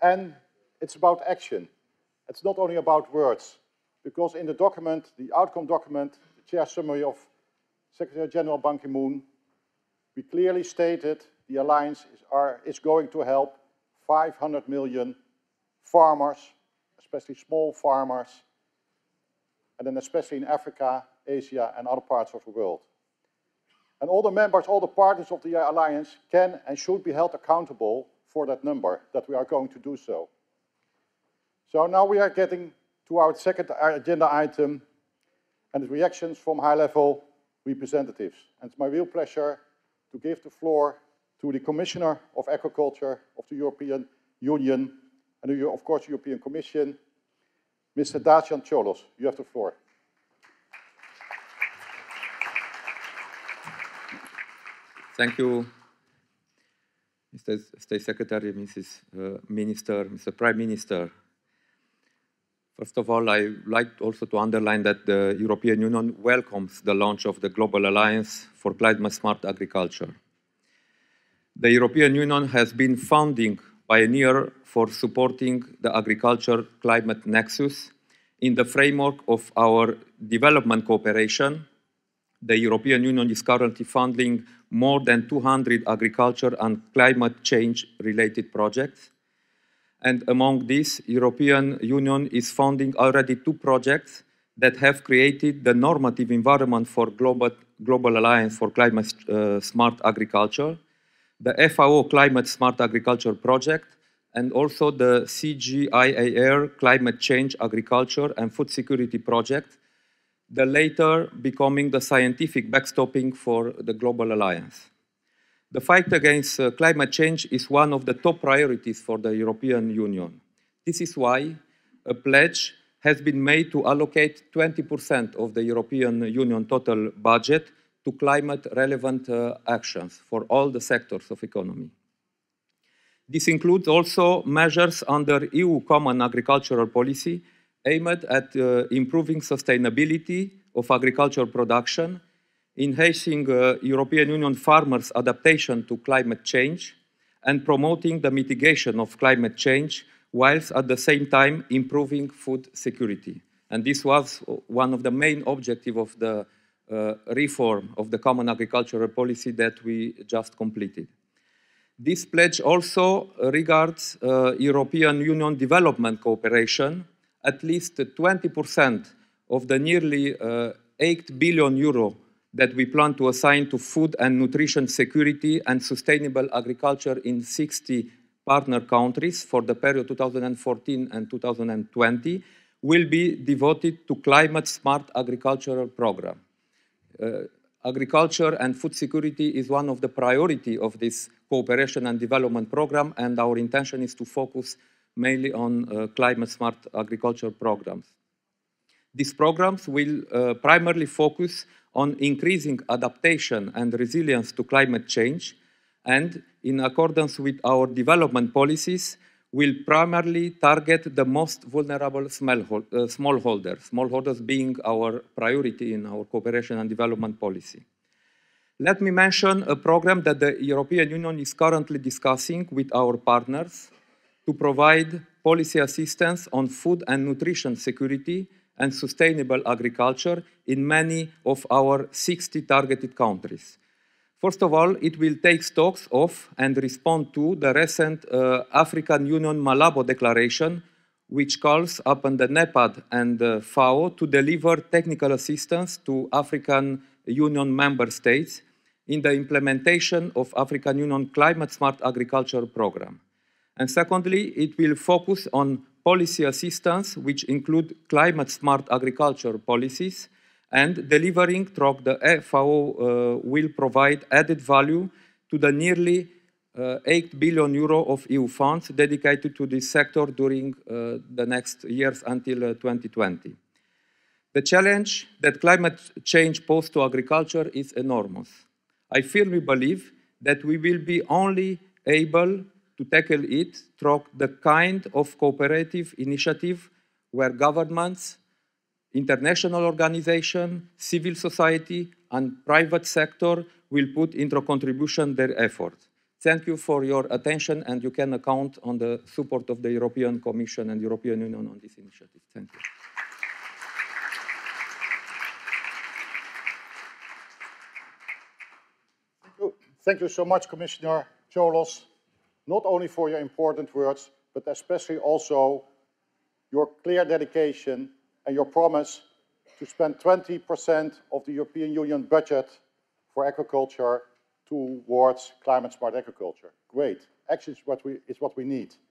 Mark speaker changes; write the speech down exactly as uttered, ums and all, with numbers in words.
Speaker 1: And it's about action. It's not only about words, because in the document, the outcome document, the chair summary of Secretary General Ban Ki-moon, we clearly stated the alliance is, are, is going to help five hundred million farmers, especially small farmers, and then especially in Africa, Asia, and other parts of the world. And all the members, all the partners of the alliance can and should be held accountable for that number, that we are going to do so. So now we are getting to our second agenda item, and the reactions from high-level representatives. And it's my real pleasure to give the floor to the Commissioner of Agriculture of the European Union, and of course the European Commission, Mister Dacian Ciolos. You have the floor.
Speaker 2: Thank you, Mister State Secretary, Missus Uh, Minister, Mister Prime Minister. First of all, I would like also to underline that the European Union welcomes the launch of the Global Alliance for Climate Smart Agriculture. The European Union has been founding pioneer for supporting the agriculture climate nexus. In the framework of our development cooperation, the European Union is currently funding more than two hundred agriculture and climate change related projects. And among these, European Union is funding already two projects that have created the normative environment for Global, Global Alliance for Climate uh, Smart Agriculture, the F A O Climate Smart Agriculture Project, and also the C G I A R Climate Change Agriculture and Food Security Project, the latter becoming the scientific backstopping for the Global Alliance. The fight against uh, climate change is one of the top priorities for the European Union. This is why a pledge has been made to allocate twenty percent of the European Union total budget to climate-relevant uh, actions for all the sectors of economy. This includes also measures under E U Common Agricultural Policy aimed at uh, improving sustainability of agricultural production, enhancing uh, European Union farmers' adaptation to climate change, and promoting the mitigation of climate change, whilst at the same time improving food security. And this was one of the main objectives of the uh, reform of the Common Agricultural Policy that we just completed. This pledge also regards uh, European Union development cooperation. At least twenty percent of the nearly uh, eight billion euro that we plan to assign to food and nutrition security and sustainable agriculture in sixty partner countries for the period two thousand fourteen and two thousand twenty will be devoted to climate smart agricultural program. Uh, agriculture and food security is one of the priority of this cooperation and development program, and our intention is to focus mainly on uh, climate smart agriculture programs. These programs will uh, primarily focus on increasing adaptation and resilience to climate change, and in accordance with our development policies, will primarily target the most vulnerable smallholders, uh, smallholders, smallholders being our priority in our cooperation and development policy. Let me mention a program that the European Union is currently discussing with our partners to provide policy assistance on food and nutrition security and sustainable agriculture in many of our sixty targeted countries. First of all, it will take stock of and respond to the recent uh, African Union Malabo Declaration, which calls upon the NEPAD and the F A O to deliver technical assistance to African Union member states in the implementation of African Union Climate Smart Agriculture Program. And secondly, it will focus on policy assistance, which include climate smart agriculture policies, and delivering through the F A O uh, will provide added value to the nearly uh, eight billion euro of E U funds dedicated to this sector during uh, the next years until uh, twenty twenty. The challenge that climate change poses to agriculture is enormous. I firmly believe that we will be only able to tackle it through the kind of cooperative initiative where governments, international organizations, civil society, and private sector will put into contribution their efforts. Thank you for your attention, and you can count on the support of the European Commission and European Union on this initiative. Thank you.
Speaker 1: Thank you, Thank you so much, Commissioner Ciolos, not only for your important words, but especially also your clear dedication and your promise to spend twenty percent of the European Union budget for agriculture towards climate-smart agriculture. Great. Action is what we, is what we need.